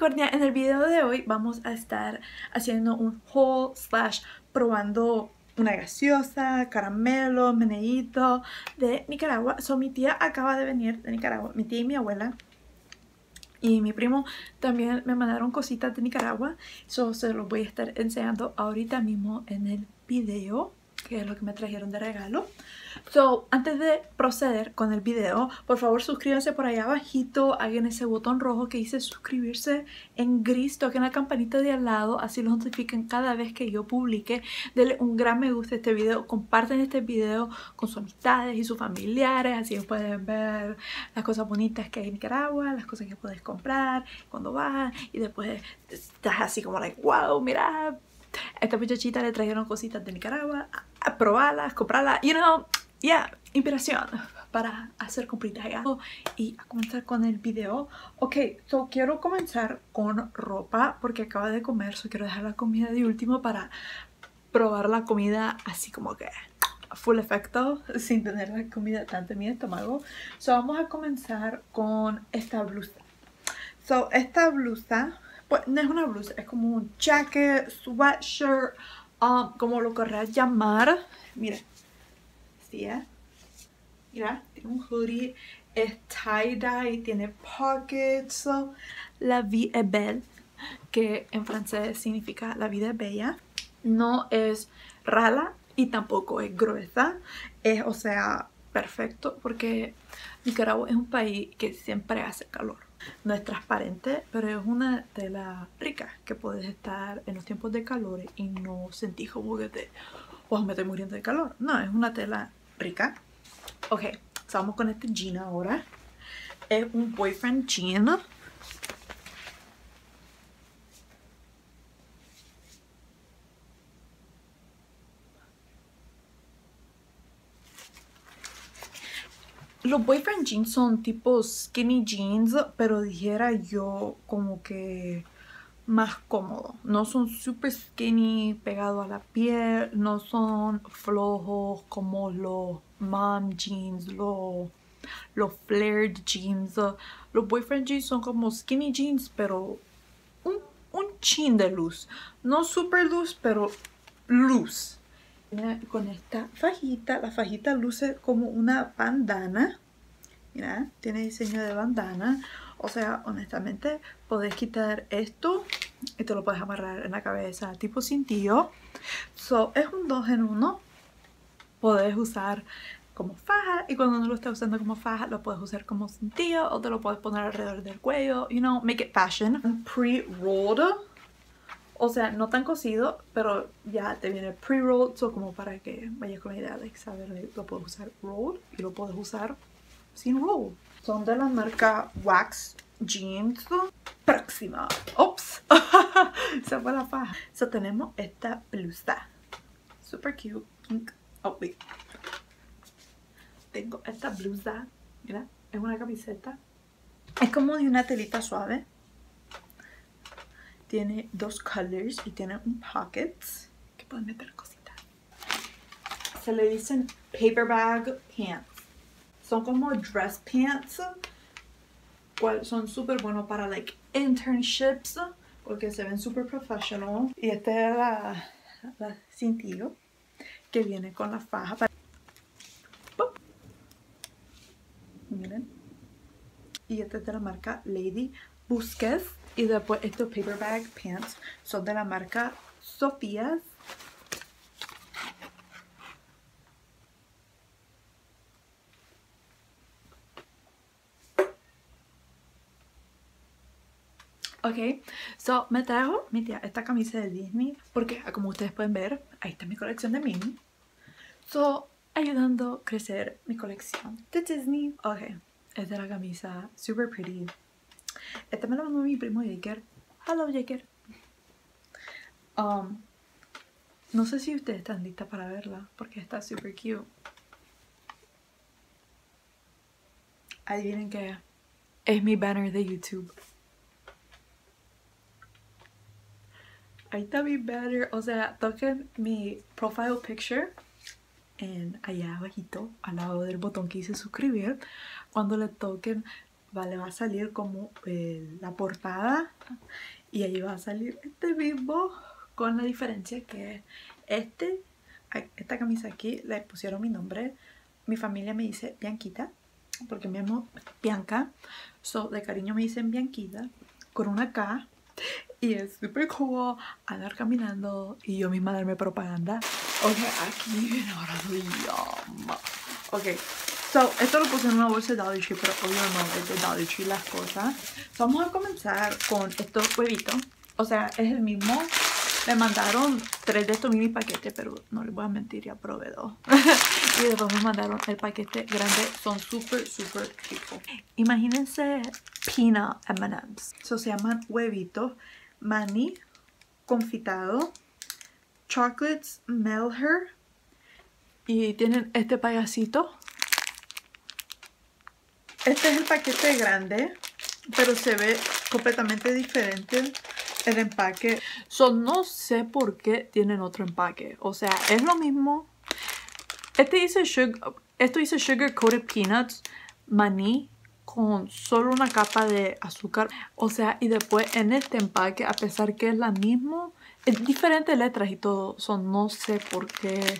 Unicornia, en el video de hoy vamos a estar haciendo un haul / probando una gaseosa, caramelo, meneíto de Nicaragua. Mi tía acaba de venir de Nicaragua, mi tía y mi abuela. Y mi primo también me mandaron cositas de Nicaragua. Se los voy a estar enseñando ahorita mismo en el video, que es lo que me trajeron de regalo. Antes de proceder con el video, por favor suscríbanse por allá abajito, hagan ese botón rojo que dice suscribirse en gris, toquen la campanita de al lado, así los notifiquen cada vez que yo publique. Denle un gran me gusta a este video, comparten este video con sus amistades y sus familiares, así pueden ver las cosas bonitas que hay en Nicaragua, las cosas que puedes comprar cuando vas, y después estás así como like, wow, mira, a esta muchachita le trajeron cositas de Nicaragua, a probarlas, comprarlas, you know. Inspiración para hacer compritas allá. Y a comenzar con el video. Ok, quiero comenzar con ropa porque acabo de comer, quiero dejar la comida de último para probar la comida así como que a full efecto, sin tener la comida tanto en mi estómago. Vamos a comenzar con esta blusa. Esta blusa, pues no es una blusa, es como un jacket, sweatshirt, como lo querrás llamar. Miren. Mira, tiene un hoodie, es tie-dye, tiene pockets. La vie est belle, que en francés significa la vida es bella. No es rala y tampoco es gruesa. Es, o sea, perfecto, porque Nicaragua es un país que siempre hace calor. No es transparente, pero es una tela rica, que puedes estar en los tiempos de calor y no sentir como que me estoy muriendo de calor. No, es una tela rica. Ok, vamos con este jean ahora. Es un boyfriend jean. Los boyfriend jeans son tipo skinny jeans, pero dijera yo como que más cómodo. No son super skinny pegados a la piel, no son flojos como los mom jeans, los flared jeans. Los boyfriend jeans son como skinny jeans, pero un chin de luz. No super luz, pero luz. Con esta fajita, la fajita luce como una bandana. Mira, tiene diseño de bandana. O sea, honestamente, podés quitar esto y te lo puedes amarrar en la cabeza, tipo cintillo. Es un 2 en 1. Podés usar como faja, y cuando no lo estás usando como faja, lo puedes usar como cintillo, o te lo puedes poner alrededor del cuello. You know, make it fashion. Pre-rolled. O sea, no tan cocido, pero ya te viene pre-rolled, como para que vayas con la idea de saber, lo puedes usar rolled y lo puedes usar sin roll. Son de la marca Wax Jeans. Próxima. Ops. Se fue la faja. Tenemos esta blusa. Super cute. Pink. Oh, wait. Tengo esta blusa. Mira, es una camiseta. Es como de una telita suave. Tiene dos colors y tiene un pocket que pueden meter cositas. Se le dicen paper bag pants. Son como dress pants. Son súper buenos para like internships, porque se ven súper professional. Y este es la cintillo que viene con la faja. Miren. Y este es de la marca Lady Busquets. Y después estos paper bag pants son de la marca Sofías. Ok, me trajo mi tía esta camisa de Disney porque, como ustedes pueden ver, ahí está mi colección de Minnie. Ayudando a crecer mi colección de Disney. Ok, esta es la camisa, super pretty. Esta me la mandó mi primo Jaker. Hello, Jaker. No sé si ustedes están listas para verla porque está super cute. Adivinen qué es mi banner de YouTube. Ahí está mi banner. O sea, toquen mi profile picture allá abajito, al lado del botón que dice suscribir. Cuando le toquen, le va a salir como la portada. Y ahí va a salir este mismo, con la diferencia que esta camisa aquí le pusieron mi nombre. Mi familia me dice Bianquita, porque me llamo Bianca. So, de cariño me dicen Bianquita, con una K. Y es súper cool andar caminando y yo misma darme propaganda. Ok, aquí viene ahora mi llama. Ok, so, esto lo puse en una bolsa de Dollar Tree, pero obvio no es de Dollar Tree las cosas. So, vamos a comenzar con estos huevitos. O sea, es el mismo. Me mandaron 3 de estos mini paquetes, pero no les voy a mentir, ya probé 2. Y después me mandaron el paquete grande. Son súper, súper ricos. Imagínense peanut M&M's. So, se llaman huevitos, maní confitado, chocolates Melher. Y tienen este payasito. Este es el paquete grande, pero se ve completamente diferente el empaque. So, no sé por qué tienen otro empaque. O sea, es lo mismo. Esto dice Sugar Coated Peanuts, maní, con solo una capa de azúcar. O sea, y después en este empaque, a pesar que es la misma, es diferentes letras y todo. So, no sé por qué.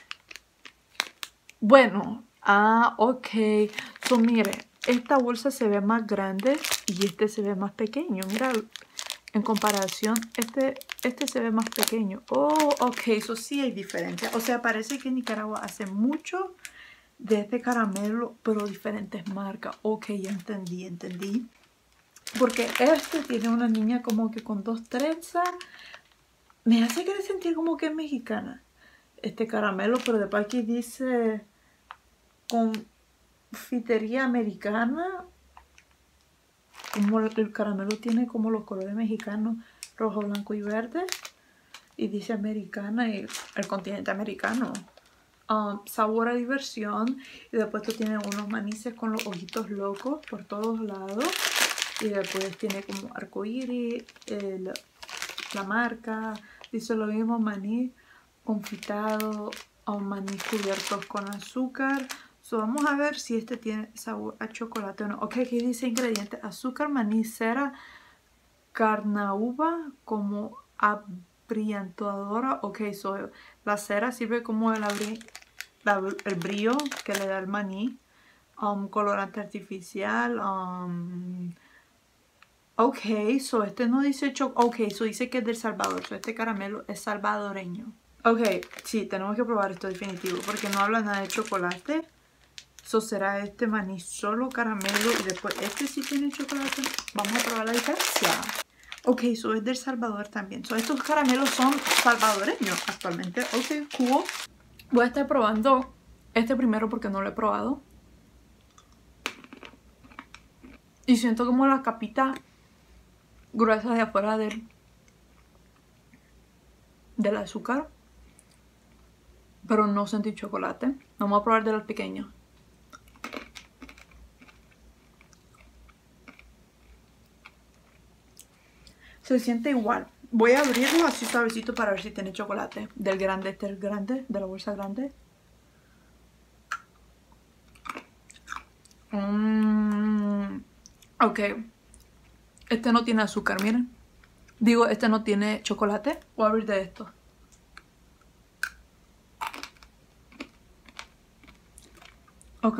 Bueno, ok. So, mire, esta bolsa se ve más grande y este se ve más pequeño. Mira, en comparación, este se ve más pequeño. Oh, ok, eso sí hay diferencia. O sea, parece que Nicaragua hace mucho de este caramelo, pero diferentes marcas. Ok, ya entendí. Porque este tiene una niña como que con 2 trenzas. Me hace querer sentir como que es mexicana. Este caramelo, pero después aquí dice confitería americana. Como el caramelo tiene como los colores mexicanos, rojo, blanco y verde. Y dice americana y el continente americano. Sabor a diversión. Y después tú tienes unos manices con los ojitos locos por todos lados. Y después tiene como arcoíris, la marca. Dice lo mismo, maní confitado, maní cubiertos con azúcar. So, vamos a ver si este tiene sabor a chocolate o no. Ok, aquí dice ingredientes: azúcar, maní, cera, carnauba como abrillantadora. Ok, so la cera sirve como el brillo que le da el maní. Colorante artificial. Ok, so este no dice ok, so dice que es del Salvador. So este caramelo es salvadoreño. Ok, sí, tenemos que probar esto definitivo porque no habla nada de chocolate. So, será este maní solo caramelo y después este sí tiene chocolate. Vamos a probar la diferencia. Ok, so es del Salvador también. So, estos caramelos son salvadoreños actualmente. Ok, cool. Voy a estar probando este primero porque no lo he probado. Y siento como la capita gruesa de afuera del azúcar. Pero no sentí chocolate. Vamos a probar de los pequeños. Se siente igual. Voy a abrirlo así suavecito para ver si tiene chocolate. Del grande, este es el grande, de la bolsa grande. Ok. Este no tiene azúcar, miren. Digo, este no tiene chocolate. Voy a abrir de esto. Ok.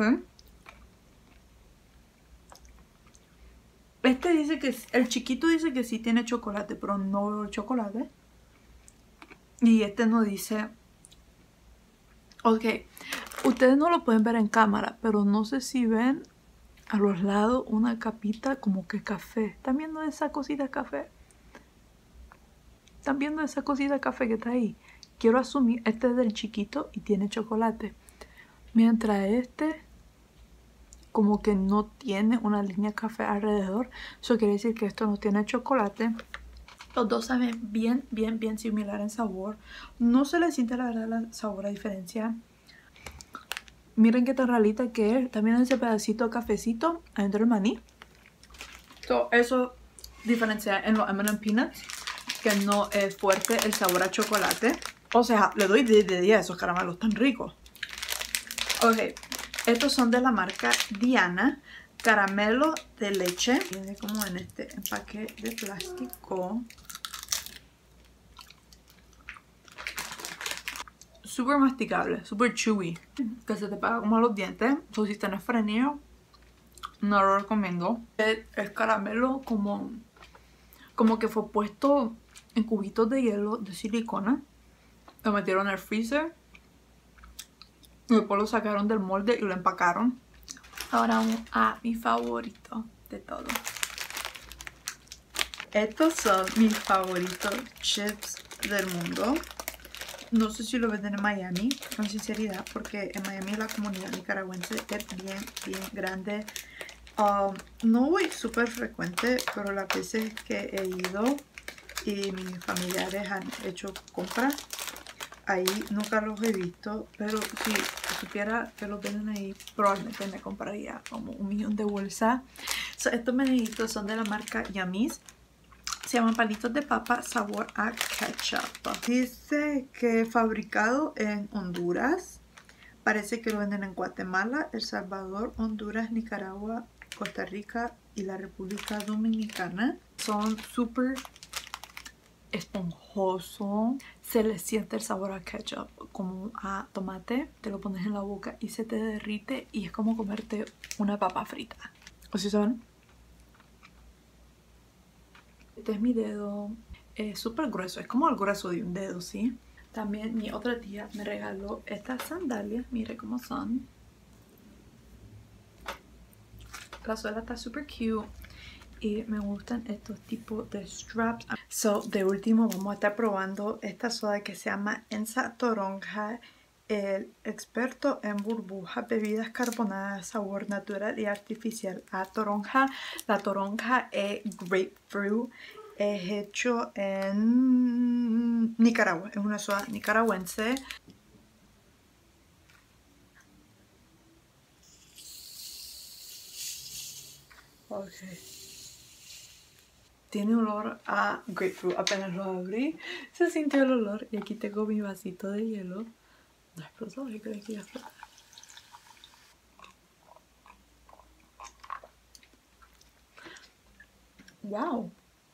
Este dice que, el chiquito dice que sí tiene chocolate, pero no veo el chocolate. Y este no dice. Ok, ustedes no lo pueden ver en cámara, pero no sé si ven a los lados una capita como que café. ¿Están viendo esa cosita café? ¿Están viendo esa cosita café que está ahí? Quiero asumir, este es del chiquito y tiene chocolate. Mientras este como que no tiene una línea café alrededor. Eso quiere decir que esto no tiene chocolate. Los dos saben bien similar en sabor. No se le siente la verdad la sabor a diferencia. Miren qué tan ralita que es. También ese pedacito de cafecito adentro del maní. Eso diferencia en los M&M Peanuts, que no es fuerte el sabor a chocolate. O sea, le doy 10 de 10 a esos caramelos tan ricos. Ok, estos son de la marca Diana. caramelo de leche. Viene como en este empaque de plástico. Súper masticable, súper chewy, que se te pega como a los dientes. So, si tienes frenillo, no lo recomiendo. Es caramelo como que fue puesto en cubitos de hielo de silicona. Lo metieron en el freezer. Y después lo sacaron del molde y lo empacaron. Ahora vamos a mi favorito de todo. Estos son mis favoritos chips del mundo. No sé si lo venden en Miami, con sinceridad, porque en Miami la comunidad nicaragüense es bien grande. No voy súper frecuente, pero las veces que he ido y mis familiares han hecho compras, ahí nunca los he visto, pero si supiera que los venden ahí, probablemente me compraría como 1.000.000 de bolsas. Estos meneditos son de la marca Yummies. Se llaman palitos de papa sabor a ketchup. Dice que fabricado en Honduras. Parece que lo venden en Guatemala, El Salvador, Honduras, Nicaragua, Costa Rica y la República Dominicana. Son súper esponjoso, se le siente el sabor a ketchup como a tomate, te lo pones en la boca y se te derrite y es como comerte una papa frita. ¿O si saben? Este es mi dedo, es súper grueso, es como el grueso de un dedo, ¿sí? También mi otra tía me regaló estas sandalias, mire cómo son. La suela está súper cute. Y me gustan estos tipos de straps. De último vamos a estar probando esta soda que se llama Ensa Toronja. El experto en burbujas, bebidas carbonadas, sabor natural y artificial a toronja. La toronja es grapefruit. Es hecho en Nicaragua. Es una soda nicaragüense. Okay. Tiene olor a grapefruit. Apenas lo abrí, se sintió el olor. Y aquí tengo mi vasito de hielo. No explotó, yo creo que ya explotó. Wow.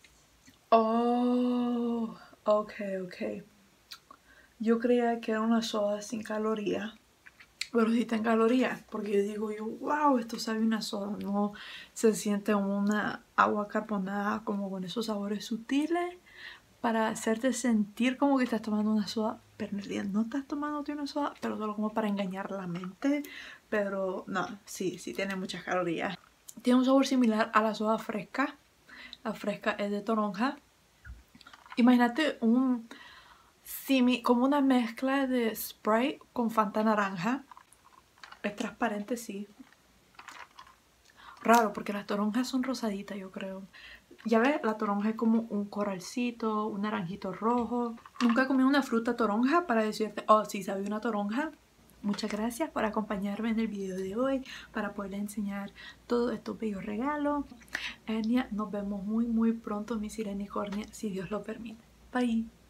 Oh, ok. Yo creía que era una soda sin calorías. Pero sí tiene calorías. Porque yo digo, wow, esto sabe una soda. No se siente una agua carbonada como con esos sabores sutiles. Para hacerte sentir como que estás tomando una soda, pero en realidad no estás tomándote una soda, pero solo como para engañar la mente. Pero no, sí tiene muchas calorías. Tiene un sabor similar a la soda fresca. La fresca es de toronja. Imagínate como una mezcla de Sprite con Fanta naranja. Es transparente, sí. Raro, porque las toronjas son rosaditas, yo creo. Ya ves, la toronja es como un coralcito, un naranjito rojo. Nunca he comido una fruta toronja para decirte, oh, sí, sabe una toronja. Muchas gracias por acompañarme en el video de hoy para poderles enseñar todos estos bellos regalos. Enya, nos vemos muy pronto, mi sirenicornia, si Dios lo permite. Bye.